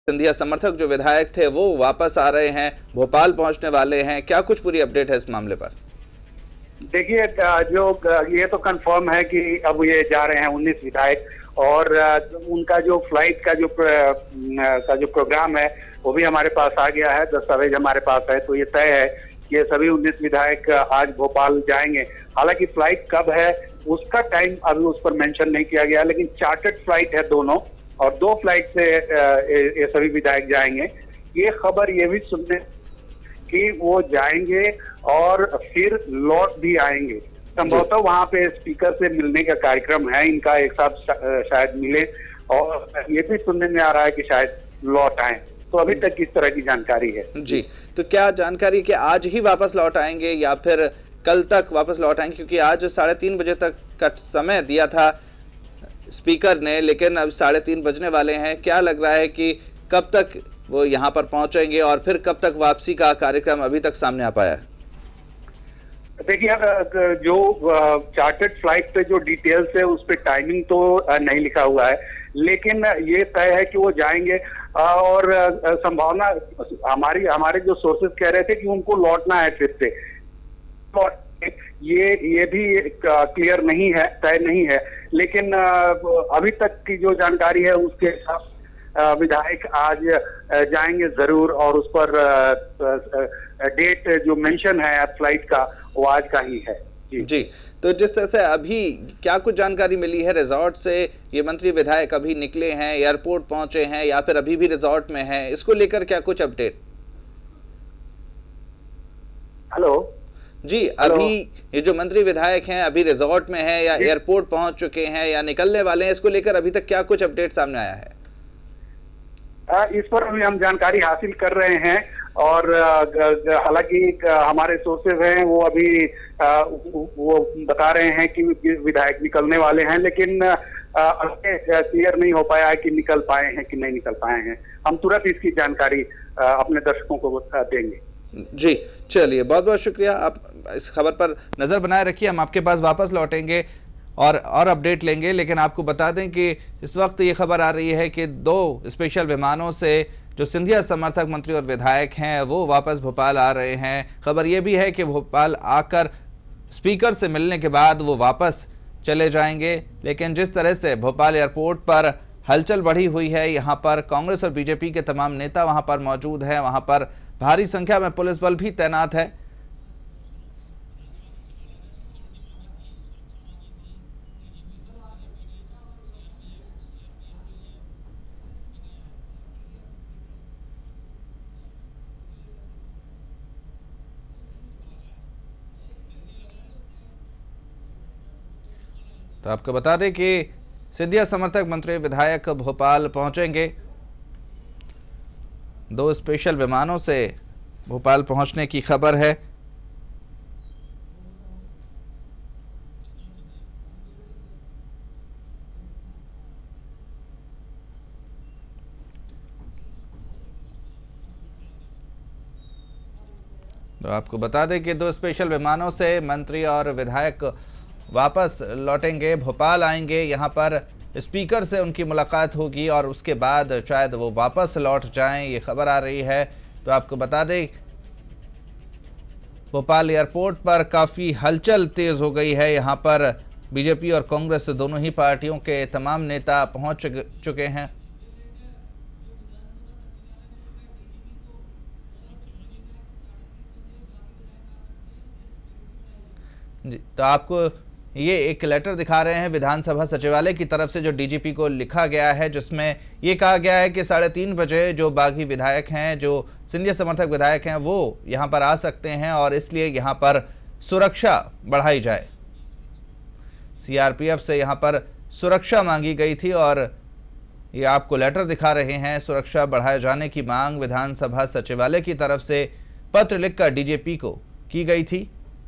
सिंधिया समर्थक जो विधायक थे वो वापस आ रहे हैं, भोपाल पहुंचने वाले हैं, क्या कुछ पूरी अपडेट है इस मामले पर? देखिए, जो ये तो कंफर्म है कि अब ये जा रहे हैं 19 विधायक, और उनका जो फ्लाइट का जो प्रोग्राम है वो भी हमारे पास आ गया है, दस्तावेज हमारे पास है। तो ये तय है कि ये सभी 19 विधायक आज भोपाल जाएंगे। हालांकि फ्लाइट कब है उसका टाइम अभी उस पर मेंशन नहीं किया गया, लेकिन चार्टर्ड फ्लाइट है दोनों, और 2 फ्लाइट से ये सभी विधायक जाएंगे। ये खबर ये भी सुनने कि वो जाएंगे और फिर लौट भी आएंगे। संभवतः वहां पे स्पीकर से मिलने का कार्यक्रम है इनका, एक साथ शायद मिले, और ये भी सुनने में आ रहा है कि शायद लौट आए। तो अभी तक किस तरह की जानकारी है जी? तो क्या जानकारी कि आज ही वापस लौट आएंगे या फिर कल तक वापस लौट आएंगे? क्योंकि आज 3:30 बजे तक का समय दिया था स्पीकर ने, लेकिन अब 3:30 बजने वाले हैं। क्या लग रहा है कि कब तक वो यहाँ पर पहुंचेंगे और फिर कब तक वापसी का कार्यक्रम अभी तक सामने आ पाया है? देखिए, जो चार्टर्ड फ्लाइट पे जो डिटेल्स है उस पे टाइमिंग तो नहीं लिखा हुआ है, लेकिन ये तय है कि वो जाएंगे। और संभावना हमारे जो सोर्सेज कह रहे थे कि उनको लौटना है ट्रिप से, ये भी क्लियर नहीं है, तय नहीं है। लेकिन अभी तक की जो जानकारी है उसके हिसाब विधायक आज जाएंगे जरूर, और उस पर डेट जो मेंशन है फ्लाइट का वो आज का ही है। जी, तो जिस तरह से अभी क्या कुछ जानकारी मिली है रिजॉर्ट से, ये मंत्री विधायक अभी निकले हैं, एयरपोर्ट पहुंचे हैं या फिर अभी भी रिजॉर्ट में हैं, इसको लेकर क्या कुछ अपडेट? हेलो जी, अभी ये जो मंत्री विधायक हैं अभी रिजॉर्ट में हैं या एयरपोर्ट पहुंच चुके हैं या निकलने वाले हैं, इसको लेकर अभी तक क्या कुछ अपडेट सामने आया है? इस पर अभी हम जानकारी हासिल कर रहे हैं, और हालांकि हमारे सोर्सेज हैं वो अभी वो बता रहे हैं कि विधायक निकलने वाले हैं, लेकिन क्लियर नहीं हो पाया है कि निकल पाए हैं कि नहीं निकल पाए हैं। हम तुरंत इसकी जानकारी अपने दर्शकों को देंगे। जी, चलिए, बहुत बहुत शुक्रिया। आप इस खबर पर नजर बनाए रखिए, हम आपके पास वापस लौटेंगे और अपडेट लेंगे। लेकिन आपको बता दें कि इस वक्त ये खबर आ रही है कि 2 स्पेशल विमानों से जो सिंधिया समर्थक मंत्री और विधायक हैं वो वापस भोपाल आ रहे हैं। खबर ये भी है कि भोपाल आकर स्पीकर से मिलने के बाद वो वापस चले जाएंगे। लेकिन जिस तरह से भोपाल एयरपोर्ट पर हलचल बढ़ी हुई है, यहाँ पर कांग्रेस और बीजेपी के तमाम नेता वहाँ पर मौजूद हैं, वहाँ पर भारी संख्या में पुलिस बल भी तैनात है। तो आपको बता दें कि सिंधिया समर्थक मंत्री विधायक भोपाल पहुंचेंगे। 2 स्पेशल विमानों से भोपाल पहुंचने की खबर है। तो आपको बता दें कि 2 स्पेशल विमानों से मंत्री और विधायक वापस लौटेंगे, भोपाल आएंगे, यहाँ पर स्पीकर से उनकी मुलाकात होगी और उसके बाद शायद वो वापस लौट जाएं, ये खबर आ रही है। तो आपको बता दें भोपाल एयरपोर्ट पर काफ़ी हलचल तेज़ हो गई है। यहाँ पर बीजेपी और कांग्रेस दोनों ही पार्टियों के तमाम नेता पहुँच चुके हैं। जी, तो आपको ये एक लेटर दिखा रहे हैं विधानसभा सचिवालय की तरफ से जो डीजीपी को लिखा गया है, जिसमें ये कहा गया है कि 3:30 बजे जो बागी विधायक हैं, जो सिंधिया समर्थक विधायक हैं, वो यहाँ पर आ सकते हैं और इसलिए यहाँ पर सुरक्षा बढ़ाई जाए। सीआरपीएफ से यहाँ पर सुरक्षा मांगी गई थी और ये आपको लेटर दिखा रहे हैं। सुरक्षा बढ़ाए जाने की मांग विधानसभा सचिवालय की तरफ से पत्र लिखकर डीजीपी को की गई थी।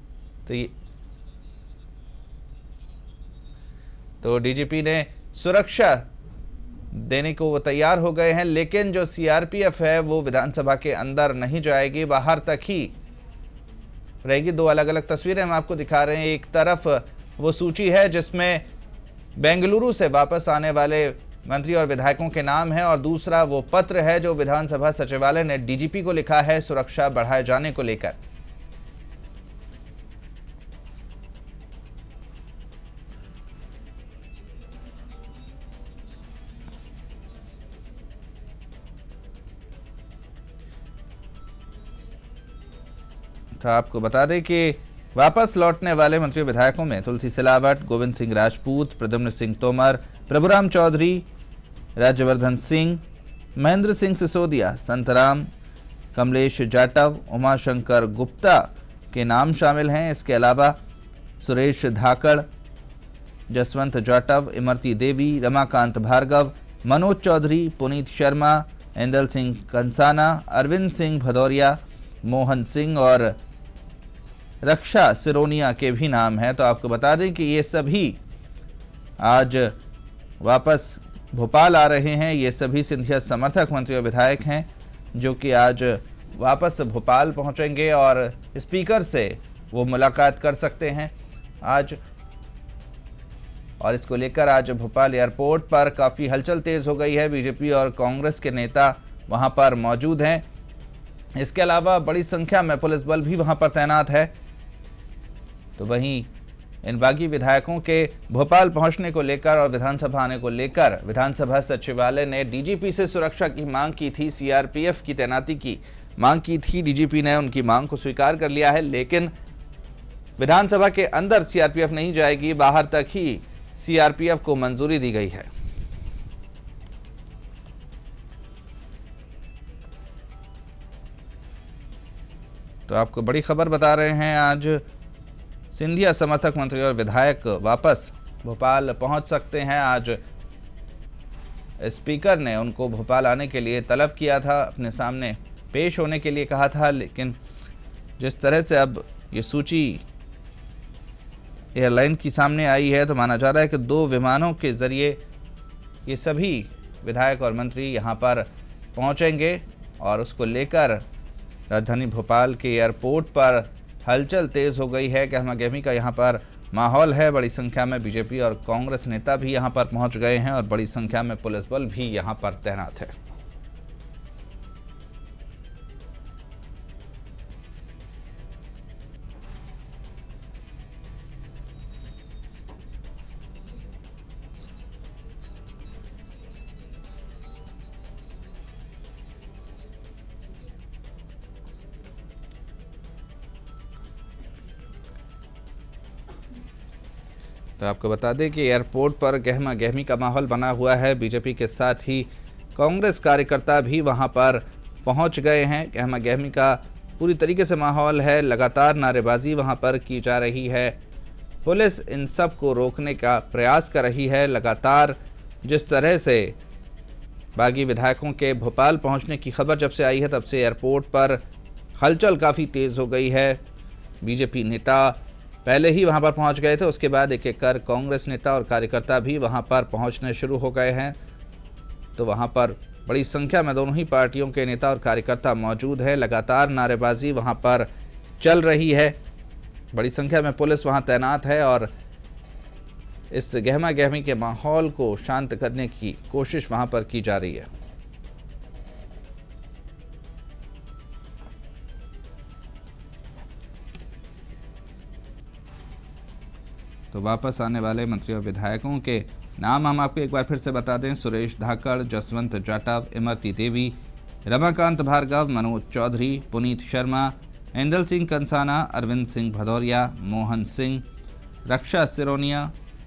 तो डीजीपी ने सुरक्षा देने को वो तैयार हो गए हैं, लेकिन जो सीआरपीएफ है वो विधानसभा के अंदर नहीं जाएगी, बाहर तक ही रहेगी। 2 अलग अलग तस्वीरें हम आपको दिखा रहे हैं। एक तरफ वो सूची है जिसमें बेंगलुरु से वापस आने वाले मंत्री और विधायकों के नाम है और दूसरा वो पत्र है जो विधानसभा सचिवालय ने डीजीपी को लिखा है सुरक्षा बढ़ाए जाने को लेकर। तो आपको बता दें कि वापस लौटने वाले मंत्री विधायकों में तुलसी सिलावट, गोविंद सिंह राजपूत, प्रद्युम्न सिंह तोमर, प्रभुराम चौधरी, राज्यवर्धन सिंह, महेंद्र सिंह सिसोदिया, संतराम, कमलेश जाटव, उमाशंकर गुप्ता के नाम शामिल हैं। इसके अलावा सुरेश धाकड़, जसवंत जाटव, इमरती देवी, रमाकांत भार्गव, मनोज चौधरी, पुनीत शर्मा, इंदल सिंह कंसाना, अरविंद सिंह भदौरिया, मोहन सिंह और रक्षा सिरोनिया के भी नाम हैं। तो आपको बता दें कि ये सभी आज वापस भोपाल आ रहे हैं। ये सभी सिंधिया समर्थक मंत्री और विधायक हैं जो कि आज वापस भोपाल पहुंचेंगे और स्पीकर से वो मुलाकात कर सकते हैं आज। और इसको लेकर आज भोपाल एयरपोर्ट पर काफ़ी हलचल तेज़ हो गई है। बीजेपी और कांग्रेस के नेता वहां पर मौजूद हैं। इसके अलावा बड़ी संख्या में पुलिस बल भी वहां पर तैनात है। तो वहीं इन बागी विधायकों के भोपाल पहुंचने को लेकर और विधानसभा आने को लेकर विधानसभा सचिवालय ने डीजीपी से सुरक्षा की मांग की थी, सीआरपीएफ की तैनाती की मांग की थी। डीजीपी ने उनकी मांग को स्वीकार कर लिया है, लेकिन विधानसभा के अंदर सीआरपीएफ नहीं जाएगी, बाहर तक ही सीआरपीएफ को मंजूरी दी गई है। तो आपको बड़ी खबर बता रहे हैं, आज सिंधिया समर्थक मंत्री और विधायक वापस भोपाल पहुंच सकते हैं। आज स्पीकर ने उनको भोपाल आने के लिए तलब किया था, अपने सामने पेश होने के लिए कहा था, लेकिन जिस तरह से अब ये सूची एयरलाइन की सामने आई है तो माना जा रहा है कि 2 विमानों के जरिए ये सभी विधायक और मंत्री यहाँ पर पहुँचेंगे और उसको लेकर राजधानी भोपाल के एयरपोर्ट पर हलचल तेज़ हो गई है। गहमा गहमी का यहाँ पर माहौल है। बड़ी संख्या में बीजेपी और कांग्रेस नेता भी यहाँ पर पहुँच गए हैं और बड़ी संख्या में पुलिस बल भी यहाँ पर तैनात है। तो आपको बता दें कि एयरपोर्ट पर गहमा गहमी का माहौल बना हुआ है। बीजेपी के साथ ही कांग्रेस कार्यकर्ता भी वहां पर पहुंच गए हैं। गहमा गहमी का पूरी तरीके से माहौल है। लगातार नारेबाजी वहां पर की जा रही है। पुलिस इन सब को रोकने का प्रयास कर रही है। लगातार जिस तरह से बागी विधायकों के भोपाल पहुंचने की खबर जब से आई है तब से एयरपोर्ट पर हलचल काफ़ी तेज़ हो गई है। बीजेपी नेता पहले ही वहां पर पहुंच गए थे, उसके बाद एक एक कर कांग्रेस नेता और कार्यकर्ता भी वहां पर पहुंचने शुरू हो गए हैं। तो वहां पर बड़ी संख्या में दोनों ही पार्टियों के नेता और कार्यकर्ता मौजूद हैं। लगातार नारेबाजी वहां पर चल रही है। बड़ी संख्या में पुलिस वहां तैनात है और इस गहमा गहमी के माहौल को शांत करने की कोशिश वहां पर की जा रही है। तो वापस आने वाले मंत्री और विधायकों के नाम हम आपको एक बार फिर से बता दें। सुरेश धाकड़, जसवंत जाटव, इमरती देवी, रमाकांत भार्गव, मनोज चौधरी, पुनीत शर्मा, इंदल सिंह कंसाना, अरविंद सिंह भदौरिया, मोहन सिंह, रक्षा सिरोनिया,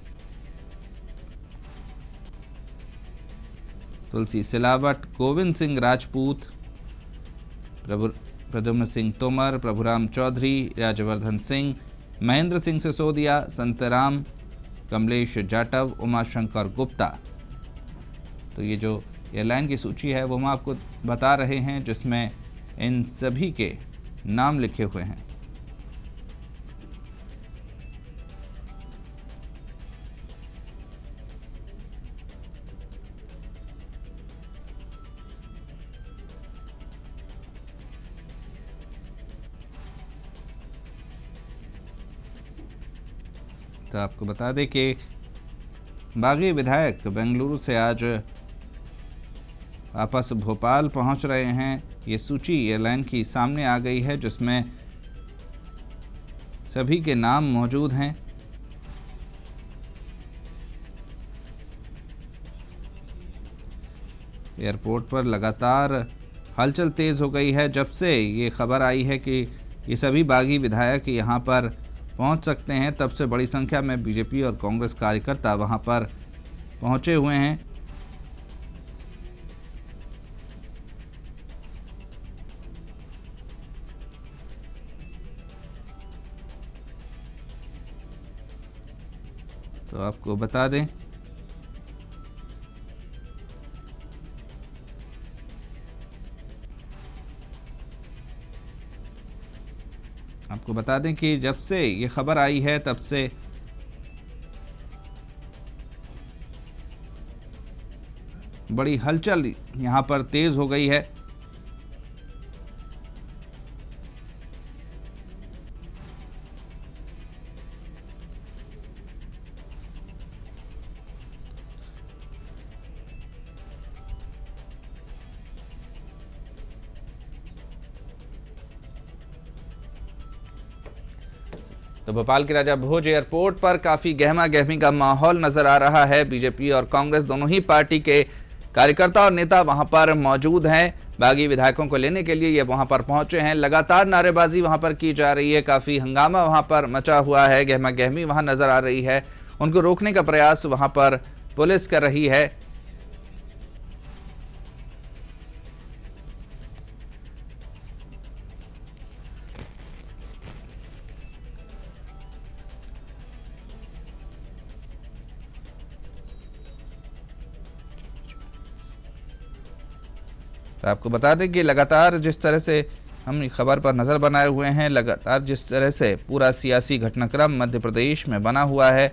तुलसी सिलावट, गोविंद सिंह राजपूत, प्रद्युम्न सिंह तोमर, प्रभुराम चौधरी, राज्यवर्धन सिंह, महेंद्र सिंह सिसोदिया, संतराम, कमलेश जाटव, उमाशंकर गुप्ता। तो ये जो एयरलाइन की सूची है वो हम आपको बता रहे हैं, जिसमें इन सभी के नाम लिखे हुए हैं। तो आपको बता दें कि बागी विधायक बेंगलुरु से आज वापस भोपाल पहुंच रहे हैं। ये सूची एयरलाइन की सामने आ गई है, जिसमें सभी के नाम मौजूद हैं। एयरपोर्ट पर लगातार हलचल तेज हो गई है जब से ये खबर आई है कि ये सभी बागी विधायक यहाँ पर पहुँच सकते हैं। तब से बड़ी संख्या में बीजेपी और कांग्रेस कार्यकर्ता वहाँ पर पहुँचे हुए हैं। तो आपको बता दें कि जब से ये खबर आई है तब से बड़ी हलचल यहाँ पर तेज हो गई है। तो भोपाल के राजा भोज एयरपोर्ट पर काफी गहमा गहमी का माहौल नजर आ रहा है। बीजेपी और कांग्रेस दोनों ही पार्टी के कार्यकर्ता और नेता वहां पर मौजूद हैं। बागी विधायकों को लेने के लिए ये वहां पर पहुंचे हैं। लगातार नारेबाजी वहां पर की जा रही है। काफी हंगामा वहां पर मचा हुआ है। गहमा गहमी वहां नजर आ रही है। उनको रोकने का प्रयास वहां पर पुलिस कर रही है। तो आपको बता दें कि लगातार जिस तरह से हम खबर पर नज़र बनाए हुए हैं, लगातार जिस तरह से पूरा सियासी घटनाक्रम मध्य प्रदेश में बना हुआ है,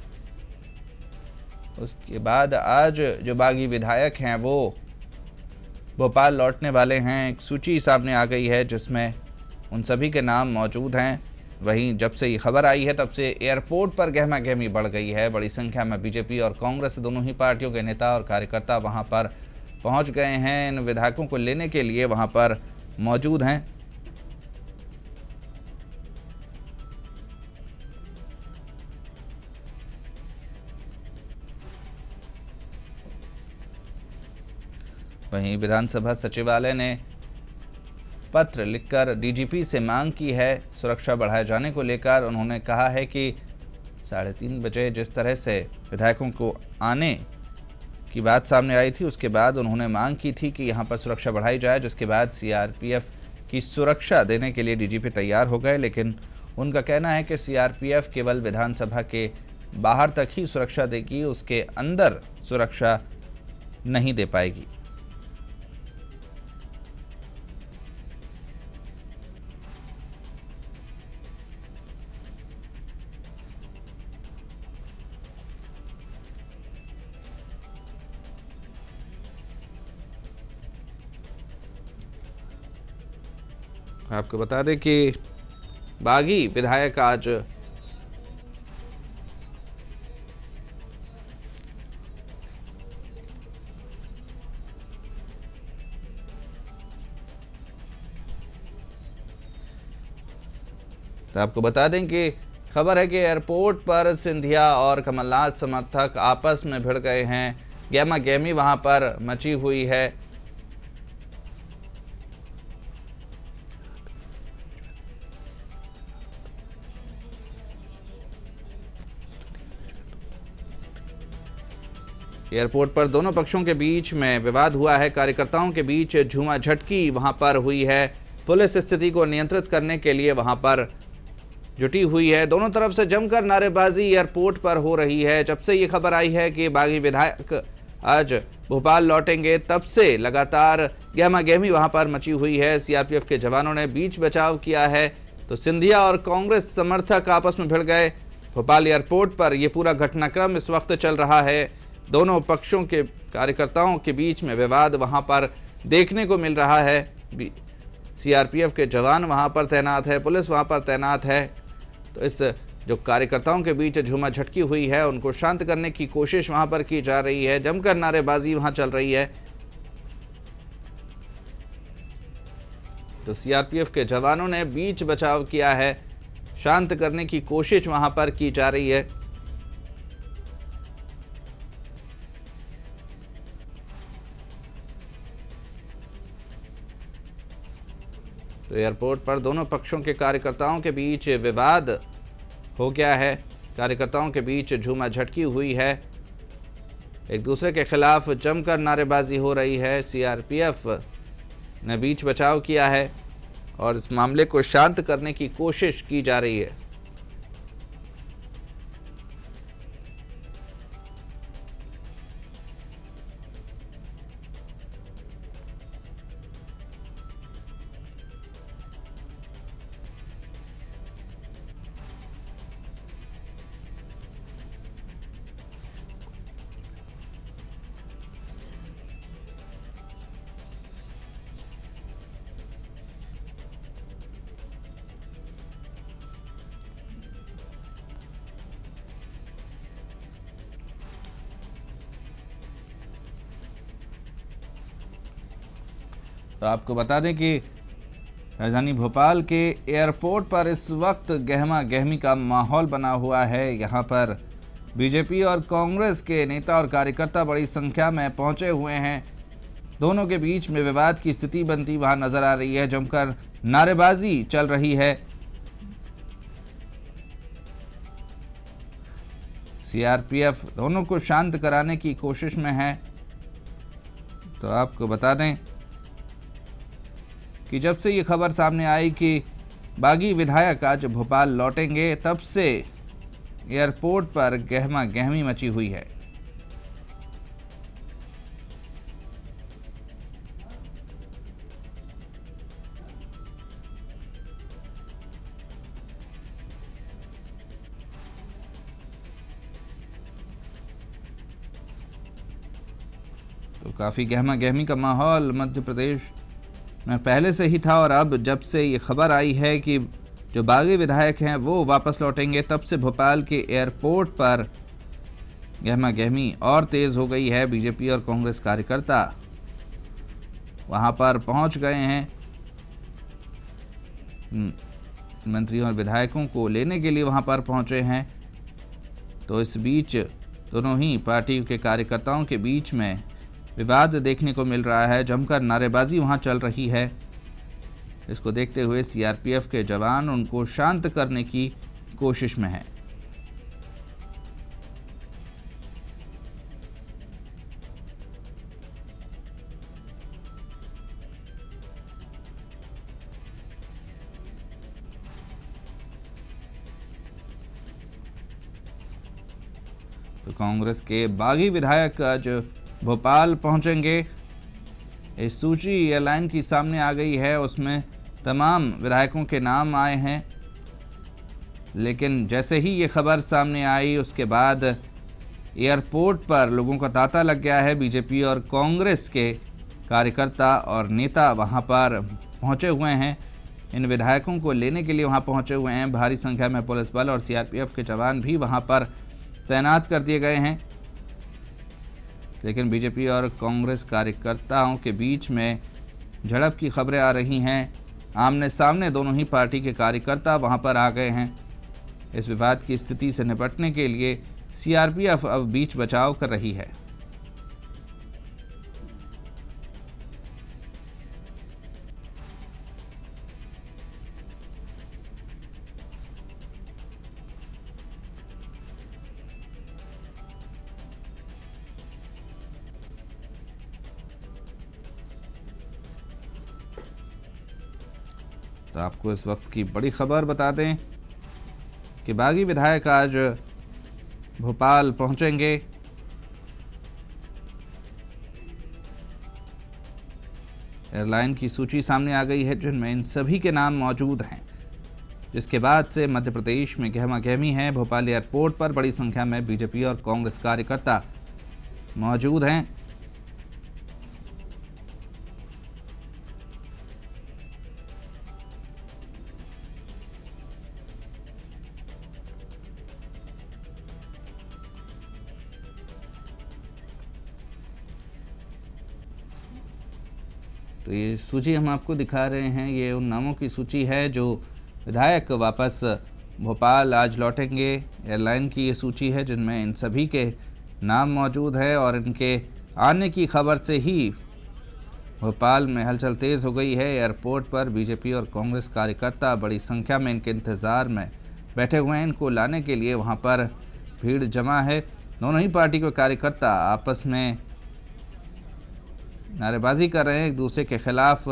उसके बाद आज जो बागी विधायक हैं वो भोपाल लौटने वाले हैं। एक सूची सामने आ गई है जिसमें उन सभी के नाम मौजूद हैं। वहीं जब से ये खबर आई है तब से एयरपोर्ट पर गहमा गहमी बढ़ गई है। बड़ी संख्या में बीजेपी और कांग्रेस दोनों ही पार्टियों के नेता और कार्यकर्ता वहां पर पहुंच गए हैं। इन विधायकों को लेने के लिए वहां पर मौजूद हैं। वहीं विधानसभा सचिवालय ने पत्र लिखकर डीजीपी से मांग की है सुरक्षा बढ़ाए जाने को लेकर। उन्होंने कहा है कि 3:30 बजे जिस तरह से विधायकों को आने की बात सामने आई थी, उसके बाद उन्होंने मांग की थी कि यहां पर सुरक्षा बढ़ाई जाए, जिसके बाद सीआरपीएफ की सुरक्षा देने के लिए डीजीपी तैयार हो गए। लेकिन उनका कहना है कि सीआरपीएफ केवल विधानसभा के बाहर तक ही सुरक्षा देगी, उसके अंदर सुरक्षा नहीं दे पाएगी। आपको बता दें कि बागी विधायक आज तो आपको बता दें कि खबर है कि एयरपोर्ट पर सिंधिया और कमलनाथ समर्थक आपस में भिड़ गए हैं। गहमा गहमी वहां पर मची हुई है। एयरपोर्ट पर दोनों पक्षों के बीच में विवाद हुआ है। कार्यकर्ताओं के बीच झूमाझटकी वहां पर हुई है। पुलिस स्थिति को नियंत्रित करने के लिए वहां पर जुटी हुई है। दोनों तरफ से जमकर नारेबाजी एयरपोर्ट पर हो रही है। जब से ये खबर आई है कि बागी विधायक आज भोपाल लौटेंगे, तब से लगातार गहमा गहमी वहां पर मची हुई है। सीआरपीएफ के जवानों ने बीच बचाव किया है तो सिंधिया और कांग्रेस समर्थक आपस में भिड़ गए। भोपाल एयरपोर्ट पर यह पूरा घटनाक्रम इस वक्त चल रहा है। दोनों पक्षों के कार्यकर्ताओं के बीच में विवाद वहां पर देखने को मिल रहा है। सीआरपीएफ के जवान वहां पर तैनात है, पुलिस वहां पर तैनात है। तो इस जो कार्यकर्ताओं के बीच झूमाझटकी हुई है उनको शांत करने की कोशिश वहां पर की जा रही है। जमकर नारेबाजी वहां चल रही है। तो सीआरपीएफ के जवानों ने बीच बचाव किया है, शांत करने की कोशिश वहां पर की जा रही है। तो एयरपोर्ट पर दोनों पक्षों के कार्यकर्ताओं के बीच विवाद हो गया है। कार्यकर्ताओं के बीच झूमाझटकी हुई है, एक दूसरे के खिलाफ जमकर नारेबाजी हो रही है। सीआरपीएफ ने बीच बचाव किया है और इस मामले को शांत करने की कोशिश की जा रही है। तो आपको बता दें कि राजधानी भोपाल के एयरपोर्ट पर इस वक्त गहमा गहमी का माहौल बना हुआ है। यहाँ पर बीजेपी और कांग्रेस के नेता और कार्यकर्ता बड़ी संख्या में पहुंचे हुए हैं। दोनों के बीच में विवाद की स्थिति बनती वहां नजर आ रही है। जमकर नारेबाजी चल रही है। सीआरपीएफ दोनों को शांत कराने की कोशिश में है। तो आपको बता दें कि जब से ये खबर सामने आई कि बागी विधायक आज भोपाल लौटेंगे, तब से एयरपोर्ट पर गहमा गहमी मची हुई है। तो काफी गहमा गहमी का माहौल मध्य प्रदेश में पहले से ही था और अब जब से ये खबर आई है कि जो बागी विधायक हैं वो वापस लौटेंगे, तब से भोपाल के एयरपोर्ट पर गहमा गहमी और तेज हो गई है। बीजेपी और कांग्रेस कार्यकर्ता वहां पर पहुंच गए हैं। मंत्रियों और विधायकों को लेने के लिए वहां पर पहुंचे हैं। तो इस बीच दोनों ही पार्टी के कार्यकर्ताओं के बीच में विवाद देखने को मिल रहा है। जमकर नारेबाजी वहां चल रही है। इसको देखते हुए सीआरपीएफ के जवान उनको शांत करने की कोशिश में हैं। तो कांग्रेस के बागी विधायक आज भोपाल पहुंचेंगे। इस सूची एयरलाइन की सामने आ गई है, उसमें तमाम विधायकों के नाम आए हैं। लेकिन जैसे ही ये खबर सामने आई उसके बाद एयरपोर्ट पर लोगों का तांता लग गया है। बीजेपी और कांग्रेस के कार्यकर्ता और नेता वहां पर पहुंचे हुए हैं। इन विधायकों को लेने के लिए वहां पहुंचे हुए हैं। भारी संख्या में पुलिस बल और सीआरपीएफ के जवान भी वहां पर तैनात कर दिए गए हैं। लेकिन बीजेपी और कांग्रेस कार्यकर्ताओं के बीच में झड़प की खबरें आ रही हैं। आमने सामने दोनों ही पार्टी के कार्यकर्ता वहां पर आ गए हैं। इस विवाद की स्थिति से निपटने के लिए सीआरपीएफ अब बीच बचाव कर रही है। तो आपको इस वक्त की बड़ी खबर बता दें कि बागी विधायक आज भोपाल पहुंचेंगे। एयरलाइन की सूची सामने आ गई है जिनमें इन सभी के नाम मौजूद हैं, जिसके बाद से मध्य प्रदेश में गहमा गहमी है। भोपाल एयरपोर्ट पर बड़ी संख्या में बीजेपी और कांग्रेस कार्यकर्ता मौजूद हैं। तो ये सूची हम आपको दिखा रहे हैं, ये उन नामों की सूची है जो विधायक वापस भोपाल आज लौटेंगे। एयरलाइन की ये सूची है जिनमें इन सभी के नाम मौजूद है और इनके आने की खबर से ही भोपाल में हलचल तेज़ हो गई है। एयरपोर्ट पर बीजेपी और कांग्रेस कार्यकर्ता बड़ी संख्या में इनके इंतज़ार में बैठे हुए हैं। इनको लाने के लिए वहां पर भीड़ जमा है। दोनों ही पार्टी के कार्यकर्ता आपस में नारेबाजी कर रहे हैं एक दूसरे के खिलाफ।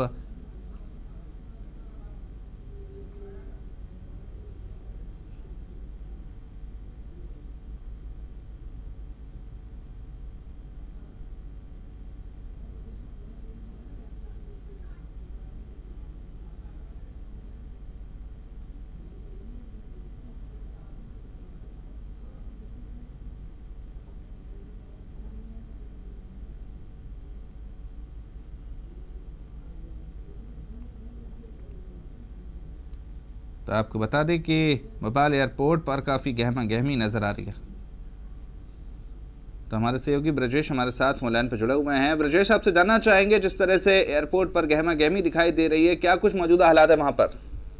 तो आपको बता दें कि भोपाल एयरपोर्ट पर काफ़ी गहमा गहमी नज़र आ रही है। तो हमारे सहयोगी ब्रजेश हमारे साथ फोन लाइन पर जुड़े हुए हैं। ब्रजेश, आपसे जानना चाहेंगे, जिस तरह से एयरपोर्ट पर गहमा गहमी दिखाई दे रही है, क्या कुछ मौजूदा हालात है वहां पर?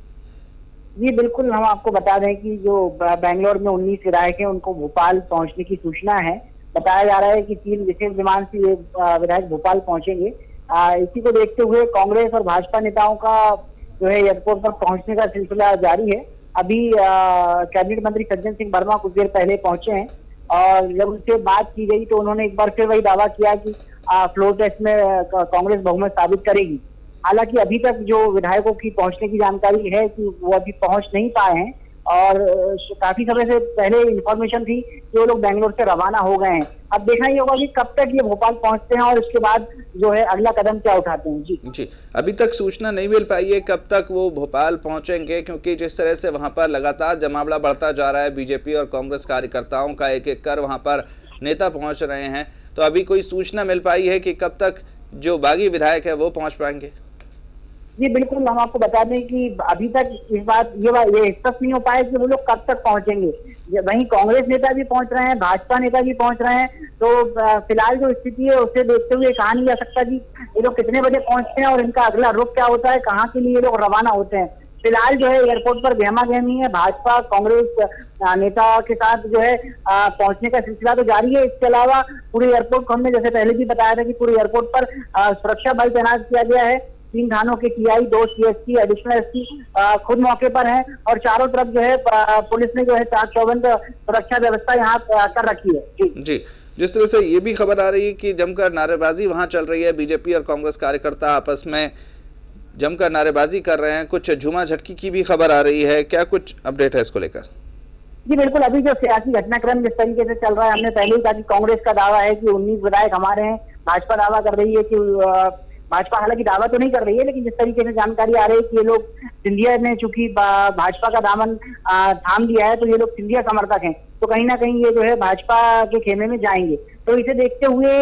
जी बिल्कुल, हम आपको बता दें कि जो बेंगलोर में 19 विधायक हैं उनको भोपाल पहुंचने की सूचना है। बताया जा रहा है कि 3 विशेष विमान से ये विधायक भोपाल पहुंचेंगे। इसी को देखते हुए कांग्रेस और भाजपा नेताओं का जो है एयरपोर्ट पर पहुंचने का सिलसिला जारी है। अभी कैबिनेट मंत्री सज्जन सिंह वर्मा कुछ देर पहले पहुंचे हैं और जब उनसे बात की गई तो उन्होंने एक बार फिर वही दावा किया कि फ्लोर टेस्ट में कांग्रेस बहुमत साबित करेगी। हालांकि अभी तक जो विधायकों की पहुंचने की जानकारी है कि वो अभी पहुंच नहीं पाए हैं और काफी समय से पहले इंफॉर्मेशन थी कि वो लोग बेंगलोर से रवाना हो गए हैं। अब देखना ये होगा कि कब तक ये भोपाल पहुंचते हैं और उसके बाद जो है अगला कदम क्या उठाते हैं। जी अभी तक सूचना नहीं मिल पाई है कब तक वो भोपाल पहुंचेंगे, क्योंकि जिस तरह से वहां पर लगातार जमावड़ा बढ़ता जा रहा है, बीजेपी और कांग्रेस कार्यकर्ताओं का एक एक कर वहां पर नेता पहुंच रहे हैं, तो अभी कोई सूचना मिल पाई है कि कब तक जो बागी विधायक है वो पहुंच पाएंगे? जी बिल्कुल, हम आपको बता दें कि अभी तक इस बात ये स्पष्ट नहीं हो पाया कि वो लोग कब तक पहुंचेंगे। वहीं कांग्रेस नेता भी पहुंच रहे हैं, भाजपा नेता भी पहुंच रहे हैं। तो फिलहाल जो स्थिति है उसे देखते हुए कहा नहीं जा सकता कि ये लोग कितने बजे पहुंचते हैं और इनका अगला रुख क्या होता है, कहाँ के लिए ये लोग रवाना होते हैं। फिलहाल जो है एयरपोर्ट पर गहमा गहमी है। भाजपा कांग्रेस नेता के साथ जो है पहुंचने का सिलसिला तो जारी है। इसके अलावा पूरे एयरपोर्ट को हमने जैसे पहले भी बताया था कि पूरे एयरपोर्ट पर सुरक्षा बल तैनात किया गया है। 3 थानों के टीआई, 2 सीएसपी, एडिशनल एसपी खुद मौके पर हैं और चारों तरफ जो है पुलिस ने जो है चाक चौबंद सुरक्षा व्यवस्था यहाँ कर रखी है। जी, जिस तरह से ये भी खबर आ रही है कि जमकर नारेबाजी वहां चल रही है, बीजेपी और कांग्रेस कार्यकर्ता आपस में जमकर नारेबाजी कर रहे हैं, कुछ झूमा झटकी की भी खबर आ रही है, क्या कुछ अपडेट है इसको लेकर? जी बिल्कुल, अभी जो सियासी घटनाक्रम जिस तरीके से चल रहा है, हमने पहले ही कहा कि कांग्रेस का दावा है कि 19 विधायक हमारे हैं, भाजपा दावा कर रही है कि भाजपा हालांकि दावा तो नहीं कर रही है, लेकिन जिस तरीके से जानकारी आ रही है कि ये लोग सिंधिया ने चूंकि भाजपा का दामन थाम दिया है तो ये लोग सिंधिया समर्थक हैं, तो कहीं ना कहीं ये जो है भाजपा के खेमे में जाएंगे। तो इसे देखते हुए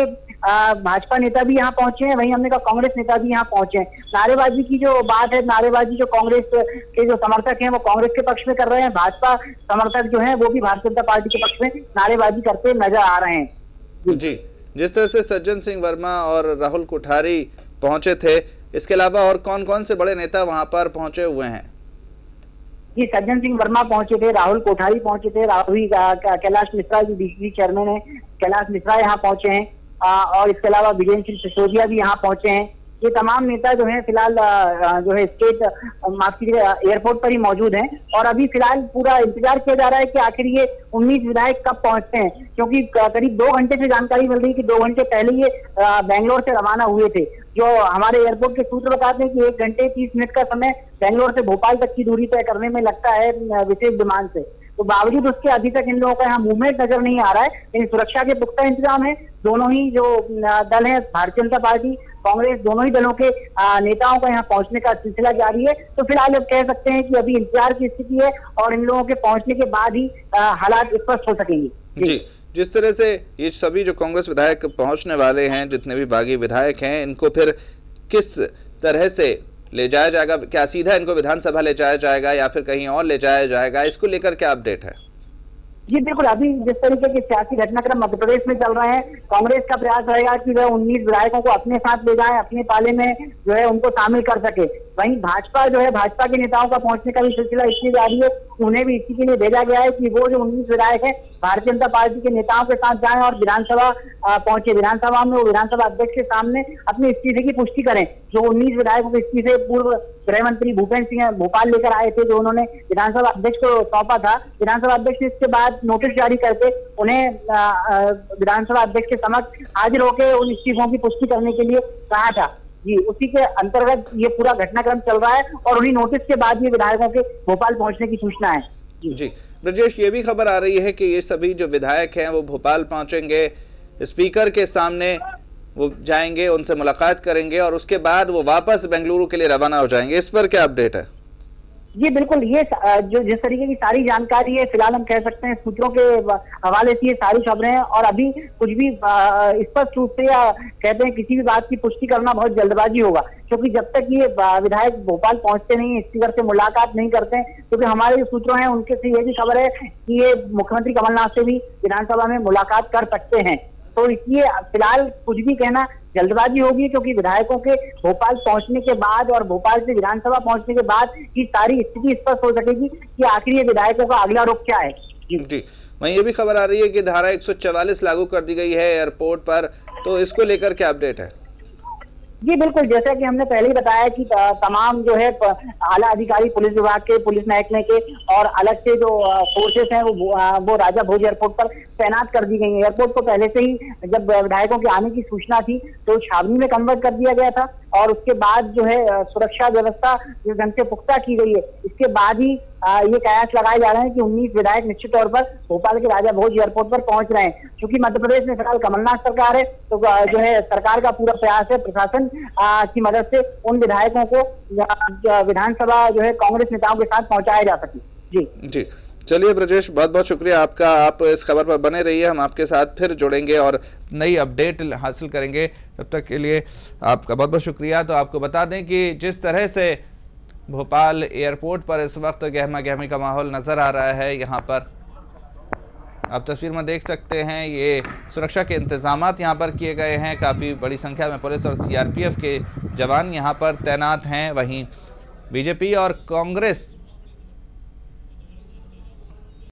भाजपा नेता भी यहाँ पहुंचे हैं, वहीं हमने कहा कांग्रेस नेता भी यहाँ पहुंचे हैं। नारेबाजी की जो बात है, नारेबाजी जो कांग्रेस के जो समर्थक हैं वो कांग्रेस के पक्ष में कर रहे हैं, भाजपा समर्थक जो है वो भी भारतीय जनता पार्टी के पक्ष में नारेबाजी करते नजर आ रहे हैं। जी, जिस तरह से सज्जन सिंह वर्मा और राहुल कोठारी पहुंचे थे, इसके अलावा और कौन कौन से बड़े नेता वहां पर पहुंचे हुए हैं? जी, सज्जन सिंह वर्मा पहुंचे थे, राहुल कोठारी पहुंचे थे, कैलाश मिश्रा जो डीसीसी चेयरमैन है, कैलाश मिश्रा यहाँ पहुंचे हैं और इसके अलावा विजेंद्र सिंह सिसोदिया भी यहाँ पहुंचे हैं। ये तमाम नेता जो है फिलहाल जो है स्टेट माफ कीजिए एयरपोर्ट पर ही मौजूद हैं और अभी फिलहाल पूरा इंतजार किया जा रहा है कि आखिर ये 19 विधायक कब पहुंचते हैं, क्योंकि करीब 2 घंटे से जानकारी मिल रही है कि 2 घंटे पहले ये बेंगलोर से रवाना हुए थे। जो हमारे एयरपोर्ट के सूत्र बताते हैं कि 1 घंटे 30 मिनट का समय बेंगलोर से भोपाल तक की दूरी तय करने में लगता है विशेष विमान से। तो बावजूद उसके अभी तक इन लोगों का यहाँ मूवमेंट नजर नहीं आ रहा है, लेकिन सुरक्षा के पुख्ता इंतजाम है। दोनों ही जो दल है, भारतीय जनता पार्टी, कांग्रेस, दोनों ही दलों के नेताओं का यहाँ पहुंचने का सिलसिला जारी है। तो फिलहाल अब कह सकते हैं कि अभी इंतजार की स्थिति है और इन लोगों के पहुंचने के बाद ही हालात स्पष्ट हो सकेंगे। जी, जिस तरह से ये सभी जो कांग्रेस विधायक पहुंचने वाले हैं, जितने भी बागी विधायक हैं, इनको फिर किस तरह से ले जाया जाएगा? क्या सीधा इनको विधानसभा ले जाया जाएगा या फिर कहीं और ले जाया जाएगा? इसको लेकर क्या अपडेट है? जी बिल्कुल, अभी जिस तरीके के सियासी घटनाक्रम मध्य प्रदेश में चल रहे हैं, कांग्रेस का प्रयास रहेगा कि वह 19 विधायकों को अपने साथ ले जाए, अपने पाले में जो है उनको शामिल कर सके। वहीं भाजपा जो है, भाजपा के नेताओं का पहुंचने का भी सिलसिला इसलिए जारी है, उन्हें भी इसी के लिए भेजा गया है कि वो जो 19 विधायक है भारतीय जनता पार्टी के नेताओं के साथ जाएं और विधानसभा पहुंचे। विधानसभा में वो विधानसभा अध्यक्ष के सामने अपने इस्तीफे की पुष्टि करें। जो 19 विधायकों के इस्तीफे पूर्व गृह मंत्री भूपेंद्र सिंह भोपाल लेकर आए थे, जो उन्होंने विधानसभा अध्यक्ष को सौंपा था, विधानसभा अध्यक्ष ने इसके बाद नोटिस जारी करके उन्हें विधानसभा अध्यक्ष के समक्ष हाजिर होकर उन इस्तीफों की पुष्टि करने के लिए कहा था। जी, उसी के अंतर्गत ये पूरा घटनाक्रम चल रहा है और उन्हीं नोटिस के बाद ये विधायकों के भोपाल पहुंचने की सूचना है। जी ब्रजेश, ये भी खबर आ रही है कि ये सभी जो विधायक हैं वो भोपाल पहुंचेंगे, स्पीकर के सामने वो जाएंगे, उनसे मुलाकात करेंगे और उसके बाद वो वापस बेंगलुरु के लिए रवाना हो जाएंगे। इस पर क्या अपडेट है? जी बिल्कुल, ये जो जिस तरीके की सारी जानकारी है, फिलहाल हम कह सकते हैं सूत्रों के हवाले से ये सारी खबरें हैं और अभी कुछ भी स्पष्ट रूप से या कहते हैं किसी भी बात की पुष्टि करना बहुत जल्दबाजी होगा, क्योंकि जब तक ये विधायक भोपाल पहुंचते नहीं, स्पीकर से मुलाकात नहीं करते हैं, क्योंकि हमारे जो सूत्रों हैं उनके से ये भी खबर है कि ये मुख्यमंत्री कमलनाथ से भी विधानसभा में मुलाकात कर सकते हैं। तो इसलिए फिलहाल कुछ भी कहना जल्दबाजी होगी, क्योंकि विधायकों के भोपाल पहुंचने के बाद और भोपाल से विधानसभा पहुंचने के बाद की सारी स्थिति स्पष्ट हो सकेगी कि आखिर ये विधायकों का अगला रुख क्या है। जी, वहीं ये भी खबर आ रही है कि धारा 144 लागू कर दी गई है एयरपोर्ट पर, तो इसको लेकर क्या अपडेट है? जी बिल्कुल, जैसा कि हमने पहले ही बताया कि तमाम जो है आला अधिकारी पुलिस विभाग के, पुलिस महकमे के और अलग से जो फोर्सेस हैं वो राजा भोज एयरपोर्ट पर तैनात कर दी गई है। एयरपोर्ट को पहले से ही जब विधायकों के आने की सूचना थी तो छावनी में कन्वर्ट कर दिया गया था और उसके बाद जो है सुरक्षा व्यवस्था जिस ढंग से पुख्ता की गई है, इसके बाद ही ये कयास लगाए जा रहे हैं कि 19 विधायक निश्चित तौर पर भोपाल के राजा भोज एयरपोर्ट पर पहुंच रहे हैं। क्योंकि मध्य प्रदेश में फिलहाल कमलनाथ सरकार है, तो जो है सरकार का पूरा प्रयास है प्रशासन की मदद से उन विधायकों को विधानसभा जो है कांग्रेस नेताओं के साथ पहुंचाया जा सके। जी, चलिए ब्रजेश, बहुत बहुत शुक्रिया आपका। आप इस खबर पर बने रहिए, हम आपके साथ फिर जुड़ेंगे और नई अपडेट हासिल करेंगे। तब तक के लिए आपका बहुत बहुत शुक्रिया। तो आपको बता दें कि जिस तरह से भोपाल एयरपोर्ट पर इस वक्त गहमा गहमी का माहौल नजर आ रहा है, यहाँ पर आप तस्वीर में देख सकते हैं, ये सुरक्षा के इंतजामात यहाँ पर किए गए हैं। काफ़ी बड़ी संख्या में पुलिस और सीआरपीएफ के जवान यहाँ पर तैनात हैं। वहीं बीजेपी और कांग्रेस